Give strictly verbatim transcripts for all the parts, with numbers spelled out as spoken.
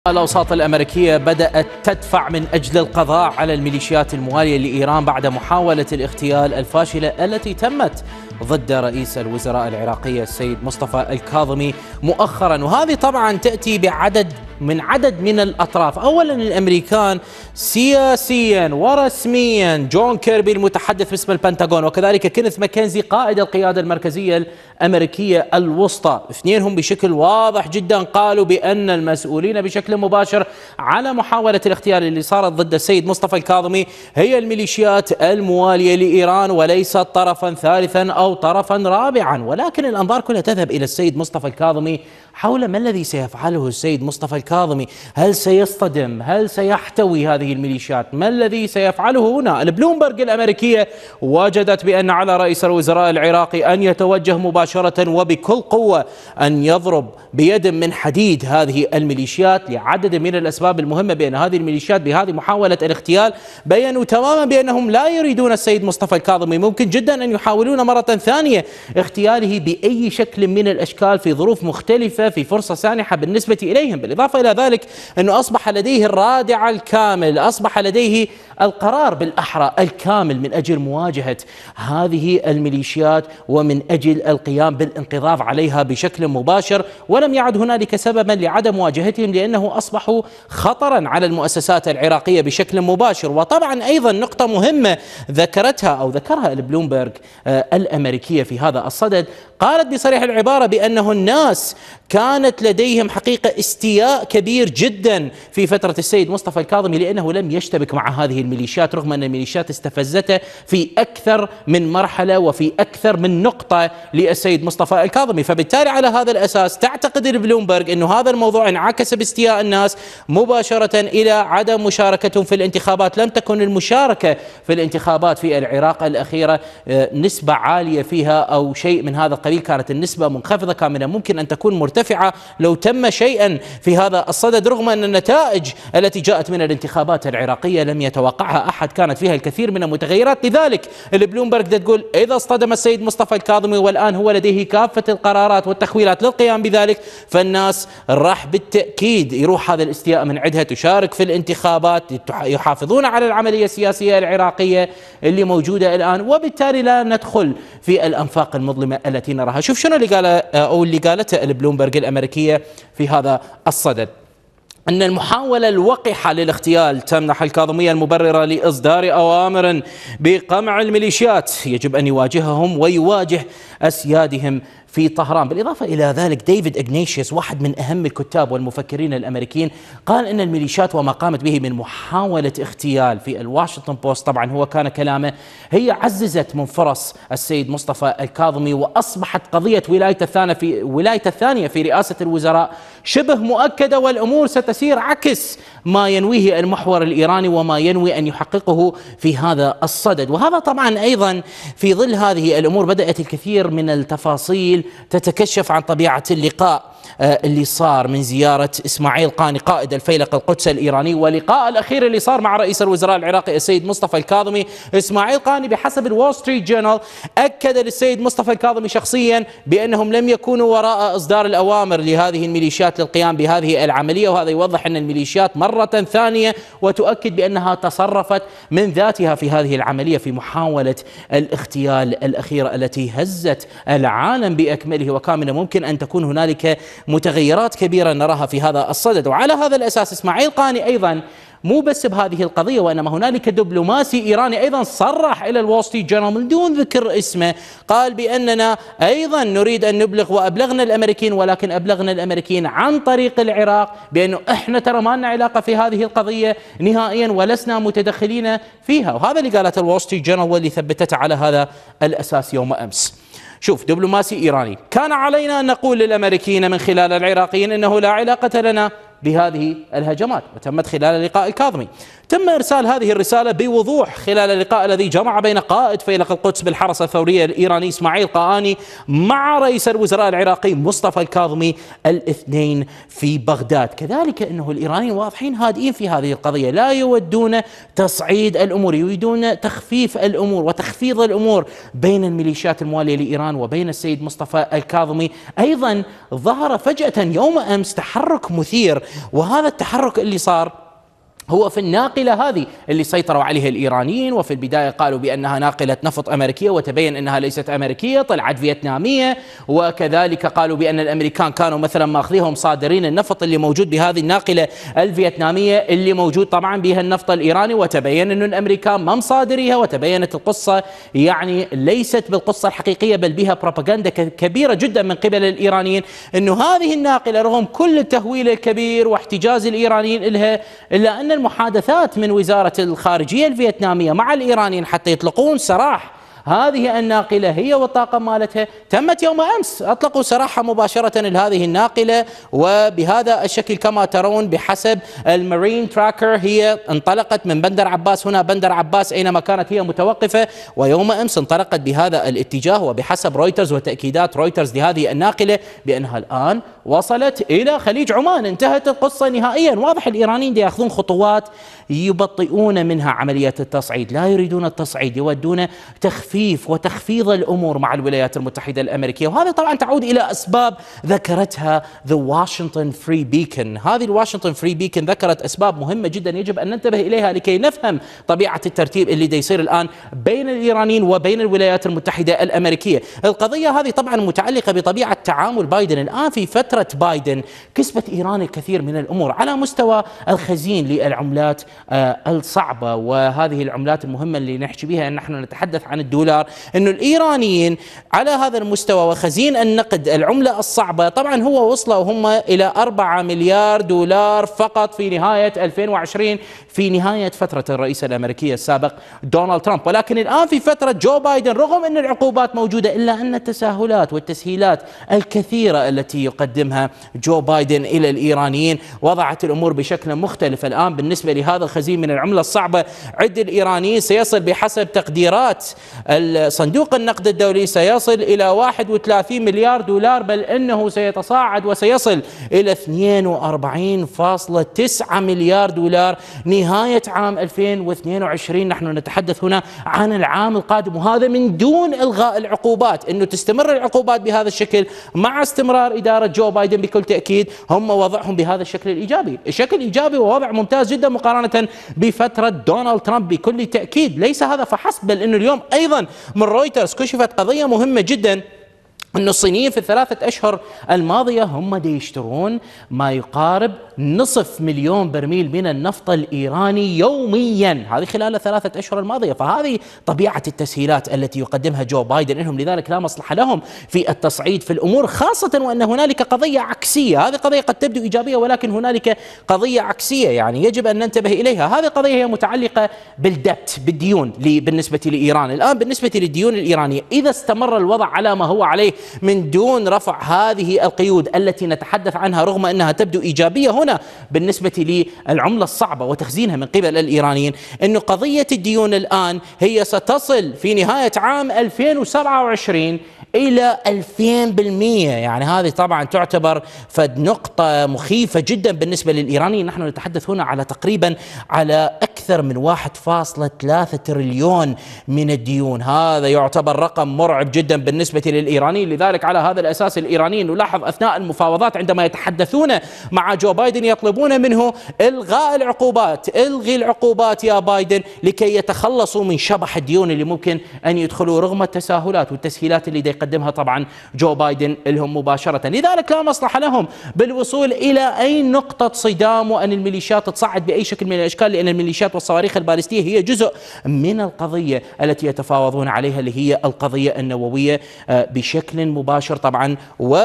الأوساط الأمريكية بدأت تدفع من أجل القضاء على الميليشيات الموالية لإيران بعد محاولة الاغتيال الفاشلة التي تمت ضد رئيس الوزراء العراقي السيد مصطفى الكاظمي مؤخرا، وهذه طبعا تأتي بعدد من عدد من الأطراف. أولا الأمريكان سياسيا ورسميا، جون كيربي المتحدث باسم البنتاغون، وكذلك كينيث ماكنزي قائد القيادة المركزية الأمريكية الوسطى، اثنينهم بشكل واضح جدا قالوا بأن المسؤولين بشكل مباشر على محاولة الاغتيال اللي صارت ضد السيد مصطفى الكاظمي هي الميليشيات الموالية لإيران وليست طرفا ثالثا أو طرفا رابعا. ولكن الأنظار كلها تذهب إلى السيد مصطفى الكاظمي حول ما الذي سيفعله السيد مصطفى الكاظمي. هل سيصطدم؟ هل سيحتوي هذه الميليشيات؟ ما الذي سيفعله هنا؟ البلومبرج الأمريكية وجدت بأن على رئيس الوزراء العراقي أن يتوجه مباشرة وبكل قوة أن يضرب بيد من حديد هذه الميليشيات لعدد من الأسباب المهمة، بأن هذه الميليشيات بهذه محاولة الاغتيال بيّنوا تماما بأنهم لا يريدون السيد مصطفى الكاظمي. ممكن جدا أن يحاولون مرة ثانية اغتياله بأي شكل من الأشكال في ظروف مختلفة في فرصة سانحة بالنسبة إليهم. بالإضافة إلى ذلك أنه أصبح لديه الرادع الكامل، أصبح لديه القرار بالأحرى الكامل من أجل مواجهة هذه الميليشيات ومن أجل القيام بالانقضاض عليها بشكل مباشر، ولم يعد هنالك سببا لعدم مواجهتهم لأنه أصبحوا خطرا على المؤسسات العراقية بشكل مباشر. وطبعا أيضا نقطة مهمة ذكرتها أو ذكرها البلومبرج الأمريكية في هذا الصدد، قالت بصريح العبارة بأنه الناس كانت لديهم حقيقة استياء كبير جدا في فترة السيد مصطفى الكاظمي لأنه لم يشتبك مع هذه الميليشيات، رغم أن الميليشيات استفزته في أكثر من مرحلة وفي أكثر من نقطة للسيد مصطفى الكاظمي. فبالتالي على هذا الأساس تعتقد البلومبرج أنه هذا الموضوع انعكس باستياء الناس مباشرة إلى عدم مشاركتهم في الانتخابات. لم تكن المشاركة في الانتخابات في العراق الأخيرة نسبة عالية فيها أو شيء من هذا القبيل، كانت النسبة منخفضة، كان من الممكن أن تكون مرتفعة لو تم شيئا في هذا الصدد، رغم أن النتائج التي جاءت من الانتخابات العراقية لم يتوقعها أحد، كانت فيها الكثير من المتغيرات. لذلك البلومبرج تقول إذا اصطدم السيد مصطفى الكاظمي والآن هو لديه كافة القرارات والتخويلات للقيام بذلك، فالناس راح بالتأكيد يروح هذا الاستياء من عندها تشارك في الانتخابات، يحافظون على العملية السياسية العراقية اللي موجودة الآن، وبالتالي لا ندخل في الأنفاق المظلمة التي نراها. شوف شنو اللي قال أو اللي قالته البلومبرج الأمريكية في هذا الصدد، أن المحاولة الوقحة للاغتيال تمنح الكاظمية المبررة لإصدار أوامر بقمع الميليشيات يجب أن يواجههم ويواجه أسيادهم في طهران. بالإضافة إلى ذلك ديفيد إغنيشيوس واحد من أهم الكتاب والمفكرين الأمريكيين قال إن الميليشيات وما قامت به من محاولة اغتيال في الواشنطن بوست، طبعا هو كان كلامه، هي عززت من فرص السيد مصطفى الكاظمي وأصبحت قضية ولاية الثانية في ولاية الثانية في رئاسة الوزراء شبه مؤكدة، والأمور ستسير عكس ما ينويه المحور الإيراني وما ينوي أن يحققه في هذا الصدد. وهذا طبعا أيضا في ظل هذه الأمور بدأت الكثير من التفاصيل تتكشف عن طبيعة اللقاء اللي صار من زيارة إسماعيل قاني قائد الفيلق القدس الإيراني، ولقاء الأخير اللي صار مع رئيس الوزراء العراقي السيد مصطفى الكاظمي. إسماعيل قاني بحسب الوول ستريت جورنال أكد للسيد مصطفى الكاظمي شخصيا بأنهم لم يكونوا وراء إصدار الأوامر لهذه الميليشيات للقيام بهذه العملية، وهذا يوضح أن الميليشيات مرة ثانية وتؤكد بأنها تصرفت من ذاتها في هذه العملية في محاولة الاغتيال الأخيرة التي هزت العالم بأكمله، وكان من الممكن أن تكون هنالك متغيرات كبيرة نراها في هذا الصدد. وعلى هذا الأساس إسماعيل قاني أيضا مو بس بهذه القضية، وإنما هنالك دبلوماسي إيراني أيضا صرح إلى الوول ستريت جورنال من دون ذكر اسمه، قال بأننا أيضا نريد أن نبلغ وأبلغنا الأمريكيين، ولكن أبلغنا الأمريكيين عن طريق العراق بأنه إحنا ترى ما لنا علاقة في هذه القضية نهائيا ولسنا متدخلين فيها. وهذا اللي قالته الوول ستريت جورنال واللي ثبتته على هذا الأساس يوم أمس. شوف، دبلوماسي إيراني: كان علينا أن نقول للأمريكيين من خلال العراقيين أنه لا علاقة لنا بهذه الهجمات، وتمت خلال لقاء الكاظمي. تم إرسال هذه الرسالة بوضوح خلال اللقاء الذي جمع بين قائد فيلق القدس بالحرس الثوري الإيراني إسماعيل قاني مع رئيس الوزراء العراقي مصطفى الكاظمي الاثنين في بغداد. كذلك أنه الإيرانيين واضحين هادئين في هذه القضية، لا يودون تصعيد الأمور، يريدون تخفيف الأمور وتخفيض الأمور بين الميليشيات الموالية لإيران وبين السيد مصطفى الكاظمي. أيضا ظهر فجأة يوم أمس تحرك مثير وهذا التحرك اللي صار هو في الناقلة هذه اللي سيطروا عليها الإيرانيين، وفي البداية قالوا بأنها ناقلة نفط أمريكية وتبين أنها ليست أمريكية، طلعت فيتنامية، وكذلك قالوا بأن الأمريكان كانوا مثلا ماخذيهم صادرين النفط اللي موجود بهذه الناقلة الفيتنامية اللي موجود طبعا بها النفط الإيراني، وتبين أن الأمريكان ما مصادريها، وتبينت القصة يعني ليست بالقصة الحقيقية بل بها بروباغندا كبيرة جدا من قبل الإيرانيين، أنه هذه الناقلة رغم كل التهويل الكبير واحتجاز الإيرانيين لها، إلا أن المحادثات من وزارة الخارجية الفيتنامية مع الإيرانيين حتى يطلقون سراح هذه الناقلة هي والطاقم مالتها تمت يوم أمس. أطلقوا سراحها مباشرة لهذه الناقلة، وبهذا الشكل كما ترون بحسب المارين تراكر هي انطلقت من بندر عباس، هنا بندر عباس أينما كانت هي متوقفة، ويوم أمس انطلقت بهذا الاتجاه. وبحسب رويترز وتأكيدات رويترز لهذه الناقلة بأنها الآن وصلت إلى خليج عمان، انتهت القصة نهائيا. واضح الإيرانيين يأخذون خطوات يبطئون منها عملية التصعيد، لا يريدون التصعيد، يودون تخفيف وتخفيض الأمور مع الولايات المتحدة الأمريكية، وهذا طبعا تعود إلى أسباب ذكرتها The Washington Free Beacon. هذه الواشنطن فري بيكن ذكرت أسباب مهمة جدا يجب أن ننتبه إليها لكي نفهم طبيعة الترتيب اللي دا يصير الآن بين الإيرانيين وبين الولايات المتحدة الأمريكية. القضية هذه طبعا متعلقة بطبيعة تعامل بايدن. الآن في فترة بايدن كسبت إيران الكثير من الأمور على مستوى الخزين للعملات الصعبة، وهذه العملات المهمة اللي نحكي بها أن نحن نتحدث عن الدولار، أن الإيرانيين على هذا المستوى وخزين النقد العملة الصعبة طبعا هو وصلوا هم إلى أربعة مليار دولار فقط في نهاية ألفين وعشرين، في نهاية فترة الرئيس الأمريكي السابق دونالد ترامب. ولكن الآن في فترة جو بايدن رغم أن العقوبات موجودة إلا أن التساهلات والتسهيلات الكثيرة التي يقدمها جو بايدن إلى الإيرانيين وضعت الأمور بشكل مختلف. الآن بالنسبة لهذا الخزين من العملة الصعبة عد الإيرانيين سيصل بحسب تقديرات صندوق النقد الدولي سيصل إلى واحد وثلاثين مليار دولار، بل أنه سيتصاعد وسيصل إلى اثنين وأربعين فاصلة تسعة مليار دولار نهاية عام ألفين واثنين وعشرين. نحن نتحدث هنا عن العام القادم، وهذا من دون إلغاء العقوبات. أنه تستمر العقوبات بهذا الشكل مع استمرار إدارة جو بايدن بكل تأكيد هم وضعهم بهذا الشكل الإيجابي، الشكل إيجابي ووضع ممتاز جدا مقارنة بفترة دونالد ترامب بكل تأكيد. ليس هذا فحسب، بل أنه اليوم أيضا من رويترز كشفت قضية مهمة جدا، أن الصينيين في الثلاثة أشهر الماضية هم دي يشترون ما يقارب نصف مليون برميل من النفط الإيراني يوميا، هذه خلال الثلاثة أشهر الماضية. فهذه طبيعة التسهيلات التي يقدمها جو بايدن، إنهم لذلك لا مصلحة لهم في التصعيد في الأمور، خاصة وأن هنالك قضية عكسية. هذه قضية قد تبدو إيجابية ولكن هنالك قضية عكسية يعني يجب أن ننتبه إليها. هذه القضية هي متعلقة بالدبت، بالديون بالنسبة لإيران. الآن بالنسبة للديون الإيرانية إذا استمر الوضع على ما هو عليه من دون رفع هذه القيود التي نتحدث عنها رغم أنها تبدو إيجابية هنا بالنسبة للعملة الصعبة وتخزينها من قبل الإيرانيين، أن قضية الديون الآن هي ستصل في نهاية عام ألفين وسبعة وعشرين إلى ألفين بالمئة. يعني هذه طبعا تعتبر فد نقطة مخيفة جدا بالنسبة للإيرانيين. نحن نتحدث هنا على تقريبا على أكثر من واحد فاصلة ثلاثة تريليون من الديون. هذا يعتبر رقم مرعب جدا بالنسبة للإيرانيين. لذلك على هذا الأساس الإيرانيين نلاحظ أثناء المفاوضات عندما يتحدثون مع جو بايدن يطلبون منه إلغاء العقوبات، إلغي العقوبات يا بايدن لكي يتخلصوا من شبح الديون اللي ممكن أن يدخلوا رغم التساهلات والتسهيلات اللي دي يقدمها طبعا جو بايدن لهم مباشرة. لذلك لا مصلحة لهم بالوصول إلى أي نقطة صدام وأن الميليشيات تصعد بأي شكل من الأشكال، لأن الميليشيات والصواريخ البالستية هي جزء من القضية التي يتفاوضون عليها اللي هي القضية النووية بشكل مباشر طبعا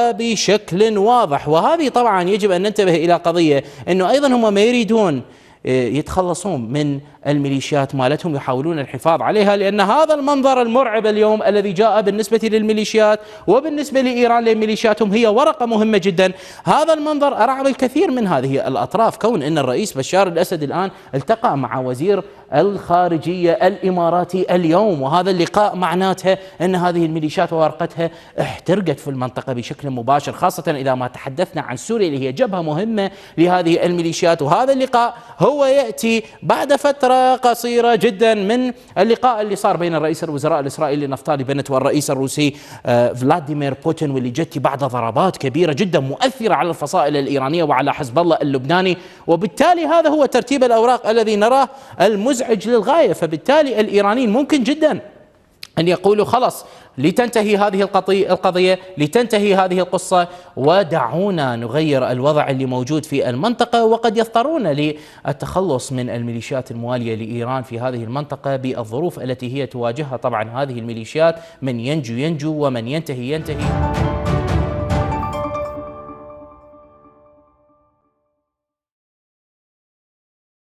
وبشكل واضح. وهذه طبعا يجب أن ننتبه إلى قضية أنه أيضا هم ما يريدون يتخلصون من الميليشيات مالتهم، يحاولون الحفاظ عليها، لأن هذا المنظر المرعب اليوم الذي جاء بالنسبة للميليشيات وبالنسبة لإيران لميليشياتهم هي ورقة مهمة جدا. هذا المنظر أرعب الكثير من هذه الأطراف، كون أن الرئيس بشار الأسد الآن التقى مع وزير الخارجية الإماراتي اليوم، وهذا اللقاء معناته أن هذه الميليشيات وورقتها احترقت في المنطقة بشكل مباشر، خاصة إذا ما تحدثنا عن سوريا اللي هي جبهة مهمة لهذه الميليشيات. وهذا اللقاء هو يأتي بعد فترة قصيرة جدا من اللقاء اللي صار بين رئيس الوزراء الإسرائيلي نفتالي بنت والرئيس الروسي فلاديمير بوتين، واللي جت بعد ضربات كبيرة جدا مؤثرة على الفصائل الإيرانية وعلى حزب الله اللبناني. وبالتالي هذا هو ترتيب الأوراق الذي نراه المزعج للغاية. فبالتالي الإيرانيين ممكن جدا أن يقولوا خلص لتنتهي هذه القضية، لتنتهي هذه القصة، ودعونا نغير الوضع اللي موجود في المنطقة. وقد يضطرون للتخلص من الميليشيات الموالية لإيران في هذه المنطقة بالظروف التي هي تواجهها. طبعا هذه الميليشيات من ينجو ينجو ومن ينتهي ينتهي.